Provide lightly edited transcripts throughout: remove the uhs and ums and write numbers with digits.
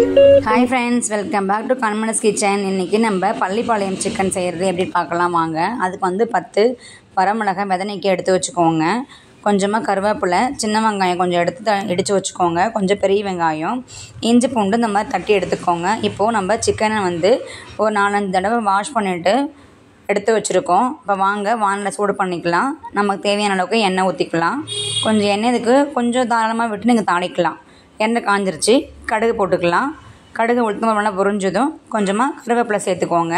Hi friends, welcome back to Kanmani's kitchen. இன்றைக்கி நம்ம Pallipalayam chicken செய்கிறது எப்படி பார்க்கலாம் வாங்க. அதுக்கு வந்து 10 வரமிளகாய் விதனைக்கு எடுத்து வச்சுக்கோங்க. கொஞ்சமாக கருவேப்பிலை, சின்ன வெங்காயம் கொஞ்சம் எடுத்து இடித்து வச்சுக்கோங்க. கொஞ்சம் பெரிய வெங்காயம், இஞ்சி பூண்டு இந்த மாதிரி தட்டி எடுத்துக்கோங்க. இப்போது நம்ம சிக்கனை வந்து ஒரு 4-5 தடவை வாஷ் பண்ணிவிட்டு எடுத்து வச்சுருக்கோம். இப்போ வாங்க வானில் சூடு பண்ணிக்கலாம். நமக்கு தேவையான அளவுக்கு எண்ணெய் ஊற்றிக்கலாம். கொஞ்சம் எண்ணெய் இதுக்கு கொஞ்சம் தாராளமாக விட்டு நீங்கள் தாளிக்கலாம். எண்ணெய் காஞ்சிருச்சு, கடுகு போட்டுக்கலாம். கடுகு உளுத்தம் நல்லா பொரிஞ்சதும் கொஞ்சமாக கருவேப்பிலை சேர்த்துக்கோங்க.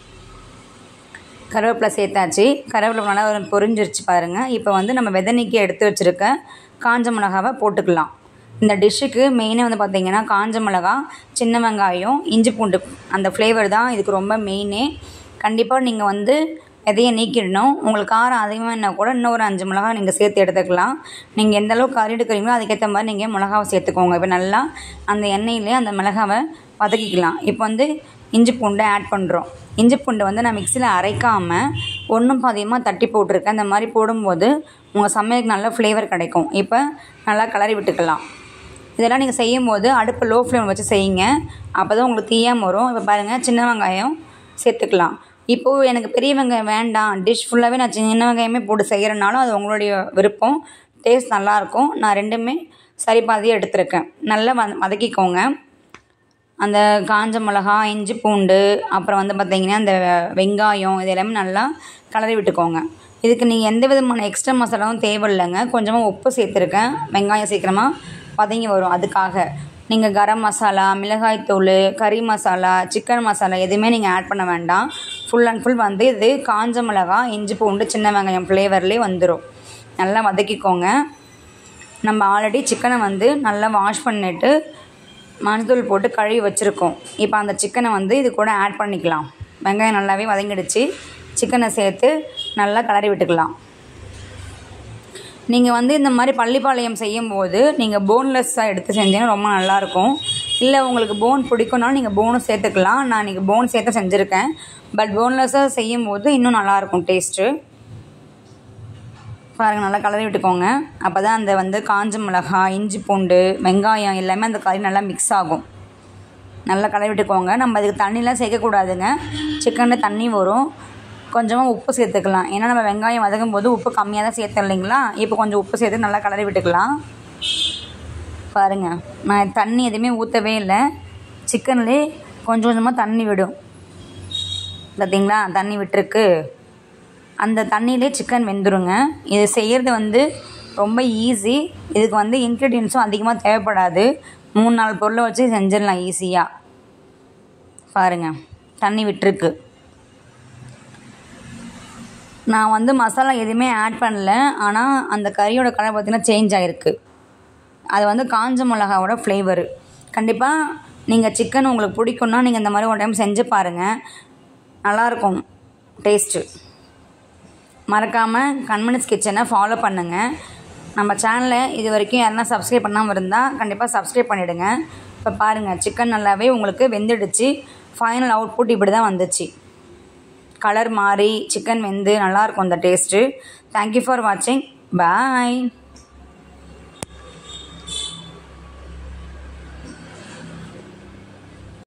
கருவேப்பிலை சேர்த்தாச்சு. கருவேப்பிலை நல்லா பொரிஞ்சிருச்சு பாருங்கள். இப்போ வந்து நம்ம விதனைக்கு எடுத்து வச்சுருக்க காஞ்ச மிளகாவை போட்டுக்கலாம். இந்த டிஷ்ஷுக்கு மெயினாக வந்து பார்த்திங்கன்னா காஞ்ச மிளகா, சின்ன வெங்காயம், இஞ்சி பூண்டு அந்த ஃப்ளேவர் தான் இதுக்கு ரொம்ப மெயினே. கண்டிப்பாக நீங்கள் வந்து விதையை நீக்கிடணும். உங்களுக்கு காரம் அதிகமாக என்ன கூட இன்னும் ஒரு 5 மிளகா நீங்கள் சேர்த்து எடுத்துக்கலாம். நீங்கள் எந்த அளவுக்கு கறி எடுக்கிறீங்களோ அதுக்கேற்ற மாதிரி நீங்கள் மிளகாவை சேர்த்துக்கோங்க. இப்போ நல்லா அந்த எண்ணெயிலே அந்த மிளகாவை வதக்கிக்கலாம். இப்போ வந்து இஞ்சி பூண்டை ஆட் பண்ணுறோம். இஞ்சி பூண்டு வந்து நான் மிக்சியில் அரைக்காமல் ஒன்றும் பாதியமாக தட்டி போட்டிருக்கேன். இந்த மாதிரி போடும்போது உங்கள் சமையலுக்கு நல்ல ஃப்ளேவர் கிடைக்கும். இப்போ நல்லா கிளறி விட்டுக்கலாம். இதெல்லாம் நீங்கள் செய்யும்போது அடுப்பு லோ ஃப்ளேம் வச்சு செய்யுங்க. அப்போ தான் உங்களுக்கு தீயாமல் வரும். இப்போ பாருங்கள், சின்ன வெங்காயம் சேர்த்துக்கலாம். இப்போது எனக்கு பெரிய வெங்காயம் வேண்டாம், டிஷ் ஃபுல்லாகவே நான் சின்ன வெங்காயமே போட்டு செய்கிறனாலும் அது உங்களுடைய விருப்பம். டேஸ்ட் நல்லாயிருக்கும். நான் ரெண்டுமே சரி பாதியாக எடுத்துருக்கேன். நல்லா வதக்கிக்கோங்க. அந்த காஞ்ச மிளகா, இஞ்சி பூண்டு, அப்புறம் வந்து பார்த்திங்கன்னா இந்த வெங்காயம் இது எல்லாமே நல்லா கிளறி விட்டுக்கோங்க. இதுக்கு நீங்கள் எந்த விதமான எக்ஸ்ட்ரா மசாலாவும் தேவையில்லைங்க. கொஞ்சமாக உப்பு சேர்த்துருக்கேன். வெங்காயம் சீக்கிரமாக வதங்கி வரும். அதுக்காக நீங்கள் கரம் மசாலா, மிளகாய்த்தூள், கறி மசாலா, சிக்கன் மசாலா எதுவுமே நீங்கள் ஆட் பண்ண வேண்டாம். ஃபுல் அண்ட் ஃபுல் வந்து இது காஞ்ச மிளகா, இஞ்சி பூண்டு, சின்ன வெங்காயம் ஃப்ளேவர்லேயே வந்துடும். நல்லா வதக்கிக்கோங்க. நம்ம ஆல்ரெடி சிக்கனை வந்து நல்லா வாஷ் பண்ணிவிட்டு மஞ்சள் போட்டு கழுவி வச்சுருக்கோம். இப்போ அந்த சிக்கனை வந்து இது கூட ஆட் பண்ணிக்கலாம். வெங்காயம் நல்லாவே வதங்கிடுச்சு. சிக்கனை சேர்த்து நல்லா கிளறி விட்டுக்கலாம். நீங்கள் வந்து இந்த மாதிரி பள்ளிப்பாளையம் செய்யும்போது நீங்கள் போன்லெஸ்ஸாக எடுத்து செஞ்சீங்கன்னா ரொம்ப நல்லாயிருக்கும். இல்லை உங்களுக்கு போன் பிடிக்கும்னாலும் நீங்கள் போனும் சேர்த்துக்கலாம். நான் இன்றைக்கி போன் சேர்த்து செஞ்சுருக்கேன். பட் போன்லெஸ்ஸாக செய்யும்போது இன்னும் நல்லாயிருக்கும் டேஸ்ட்டு. பாருங்கள், நல்லா கலரி விட்டுக்கோங்க. அப்போ தான் அந்த வந்து காஞ்ச மிளகாய், இஞ்சி பூண்டு, வெங்காயம் எல்லாமே அந்த கறி நல்லா மிக்ஸ் ஆகும். நல்லா கலரி விட்டுக்கோங்க. நம்ம அதுக்கு தண்ணிலாம் சேர்க்கக்கூடாதுங்க. சிக்கனில் தண்ணி வரும். கொஞ்சமாக உப்பு சேர்த்துக்கலாம். ஏன்னா நம்ம வெங்காயம் வதக்கும் போது உப்பு கம்மியாக தான் சேர்த்தோம் இல்லைங்களா. இப்போ கொஞ்சம் உப்பு சேர்த்து நல்லா கலரி விட்டுக்கலாம். பாருங்கள், நான் தண்ணி எதுவுமே ஊற்றவே இல்லை. சிக்கன்லேயே கொஞ்சம் கொஞ்சமாக தண்ணி விடும் பார்த்தீங்களா. தண்ணி விட்டுருக்கு. அந்த தண்ணியிலே சிக்கன் வெந்துருங்க. இது செய்கிறது வந்து ரொம்ப ஈஸி. இதுக்கு வந்து இன்க்ரீடியன்ஸும் அதிகமாக தேவைப்படாது. 3-4 பொருளை வச்சு செஞ்சிடலாம் ஈஸியாக. பாருங்கள், தண்ணி விட்டுருக்கு. நான் வந்து மசாலா எதுவுமே ஆட் பண்ணல. ஆனால் அந்த கறியோட கலர் பார்த்திங்கன்னா சேஞ்ச் ஆகிருக்கு. அது வந்து காஞ்ச மிளகாவோட ஃப்ளேவரு. கண்டிப்பாக நீங்கள் சிக்கன் உங்களுக்கு பிடிக்குன்னா நீங்கள் இந்த மாதிரி ஒரு டைம் செஞ்சு பாருங்கள். நல்லாயிருக்கும் டேஸ்ட்டு. மறக்காமல் கண்மணிஸ் கிச்சனை ஃபாலோ பண்ணுங்கள். நம்ம சேனலை இது வரைக்கும் யாருன்னா சப்ஸ்கிரைப் பண்ணாமல் இருந்தால் கண்டிப்பாக சப்ஸ்கிரைப் பண்ணிவிடுங்க. இப்போ பாருங்கள், சிக்கன் நல்லாவே உங்களுக்கு வெந்துடுச்சு. ஃபைனல் அவுட்புட் இப்படி தான் வந்துச்சு. கலர் மாறி சிக்கன் வெந்து நல்லாயிருக்கும் அந்த டேஸ்ட்டு. தேங்க்யூ ஃபார் வாட்சிங். பாய்.